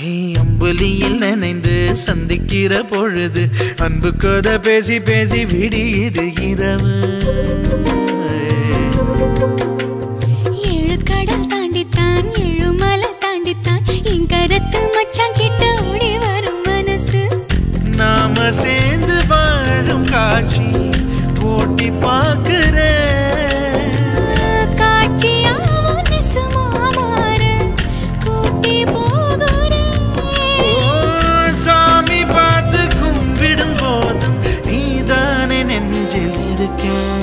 அம்புலியில் நினைந்து சந்திக்கிற பொழுது அன்பு கதை பேசி பேசி விடியுது இரவு. ஏழு கடல் தாண்டித்தான் ஏழு மலை தாண்டித்தான் என் கருத்து மச்சான் கிட்ட ஓடி வரும் மனசு. நாம சேர்ந்து வாழும் காட்சி ஓட்டி பார்க்கிறேன். காட்சியாவும் நெசமா மாற கூட்டி போகிறேன். சாமி பார்த்து கும்பிடும் போதும் நீதானே நெஞ்சில் இருக்கேன்.